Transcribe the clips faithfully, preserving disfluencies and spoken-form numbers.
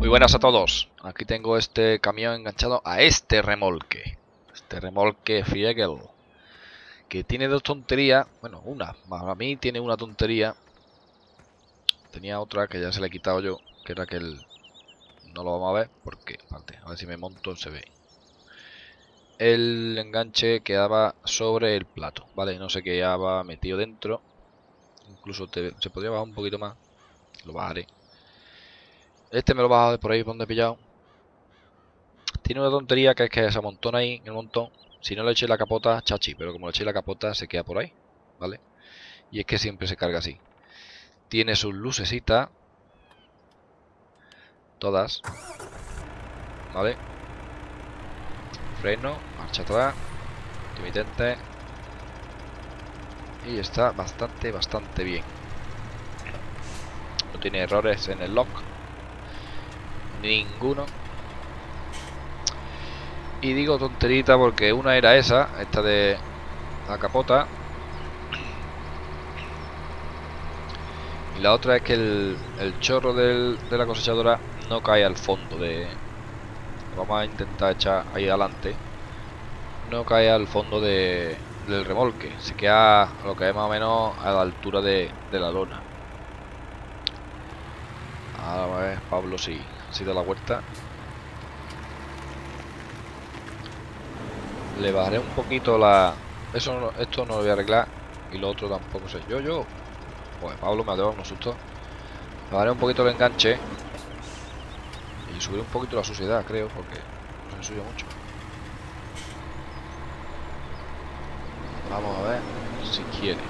Muy buenas a todos. Aquí tengo este camión enganchado a este remolque. Este remolque Fiegel. Que tiene dos tonterías. Bueno, una. Para mí tiene una tontería. Tenía otra que ya se la he quitado yo. Que era que el... No lo vamos a ver porque... Espérate, a ver si me monto, se ve. El enganche quedaba sobre el plato, ¿vale? No se quedaba metido dentro. Incluso te... se podría bajar un poquito más. Lo bajaré. Este me lo he bajado de por ahí donde he pillado. Tiene una tontería que es que se amontona ahí en el montón. Si no le eché la capota, chachi. Pero como le eché la capota, se queda por ahí, ¿vale? Y es que siempre se carga así. Tiene sus lucecitas. Todas. ¿Vale? Freno, marcha atrás. Intermitente. Y está bastante, bastante bien. No tiene errores en el lock. Ninguno. Y digo tonterita porque una era esa, esta de la capota. Y la otra es que el, el chorro del, de la cosechadora no cae al fondo de... Vamos a intentar echar ahí adelante. No cae al fondo de, del remolque. Se queda a lo que es más o menos a la altura de, de la lona. A ver, Pablo sí, sí da la vuelta. Le bajaré un poquito la... Eso no, esto no lo voy a arreglar. Y lo otro tampoco sé. Yo, yo. Pues Pablo me ha dado unos sustos. Le bajaré un poquito el enganche. Y subiré un poquito la suciedad, creo, porque no se ensucia mucho. Vamos a ver si quiere.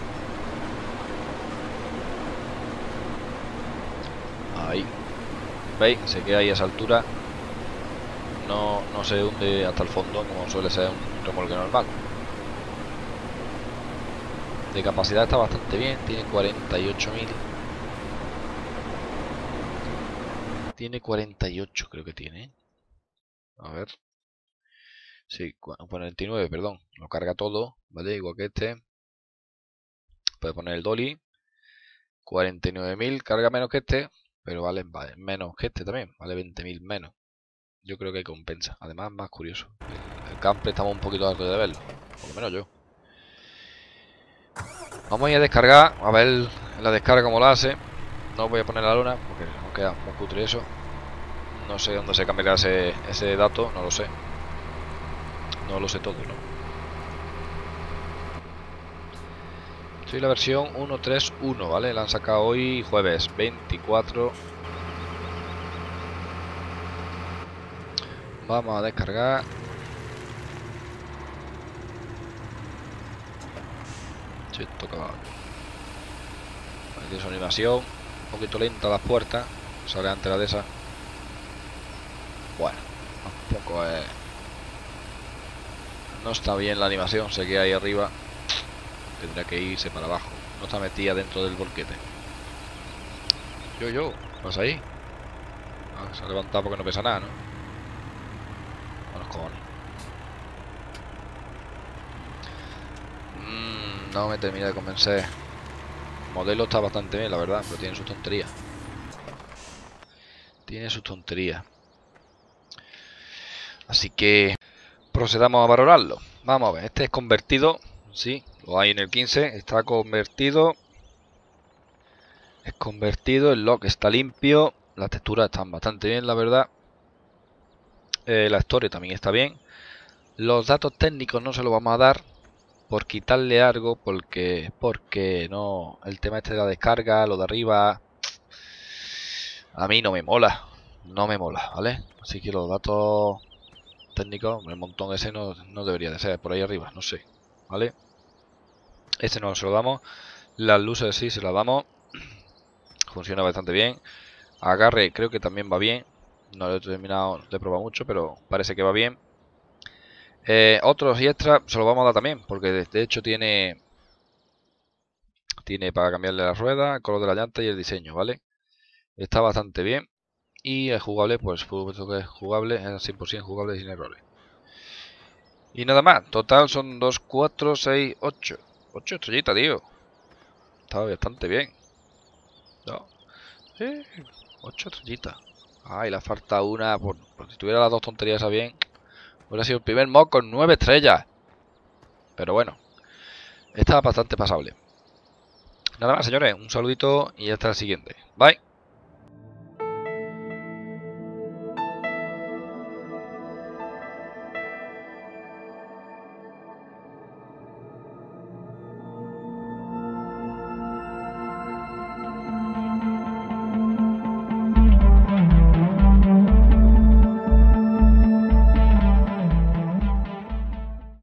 Ahí. ¿Veis? Se queda ahí a esa altura. No, no se hunde hasta el fondo como suele ser un remolque normal. De capacidad está bastante bien. Tiene cuarenta y ocho mil. Tiene cuarenta y ocho, creo que tiene. A ver. Sí, cuarenta y nueve, perdón. Lo carga todo, ¿vale? Igual que este. Puede poner el dolly. cuarenta y nueve mil. Carga menos que este. Pero vale, vale menos que este también. Vale veinte mil menos. Yo creo que compensa. Además, más curioso. El, el camper estamos un poquito harto de verlo. Por lo menos yo. Vamos a ir a descargar. A ver la descarga cómo la hace. No voy a poner la luna porque no queda muy cutre eso. No sé dónde se cambiará ese, ese dato. No lo sé. No lo sé todo, ¿no? Soy la versión uno punto tres punto uno, ¿vale? La han sacado hoy jueves veinticuatro. Vamos a descargar. Sí, toca. Tiene su animación. Un poquito lenta las puertas. Sale antes la de esa. Bueno, tampoco es... No está bien la animación. Se queda ahí arriba. Tendrá que irse para abajo. No está metida dentro del volquete. Yo, yo. ¿Qué pasa ahí? Ah, se ha levantado porque no pesa nada, ¿no? Buenos cojones. Mm, no me termina de convencer. El modelo está bastante bien, la verdad, pero tiene sus tonterías. Tiene sus tonterías. Así que procedamos a valorarlo. Vamos a ver, este es convertido. Sí, lo hay en el quince. Está convertido. Es convertido, el lock está limpio. Las texturas están bastante bien, la verdad. Eh, la historia también está bien. Los datos técnicos no se los vamos a dar por quitarle algo, porque porque no, el tema este de la descarga, lo de arriba, a mí no me mola, no me mola, ¿vale? Así que los datos técnicos, el montón ese no, no debería de ser por ahí arriba, no sé, ¿vale? Este no se lo damos, las luces sí se las damos, funciona bastante bien. Agarre creo que también va bien, no lo he terminado de probar mucho, pero parece que va bien. Eh, otros y extras se los vamos a dar también, porque de, de hecho tiene tiene para cambiarle la rueda, el color de la llanta y el diseño, ¿vale? Está bastante bien. Y es jugable, pues por supuesto que es jugable, es cien por cien jugable sin errores. Y nada más, total son dos, cuatro, seis, ocho. ocho estrellitas, tío. Está bastante bien. ¿No? Sí, ocho estrellitas. Ay, le falta una. Por, por si tuviera las dos tonterías a bien. Hubiera sido el primer mod con nueve estrellas. Pero bueno. Está bastante pasable. Nada más, señores. Un saludito y hasta el siguiente. Bye.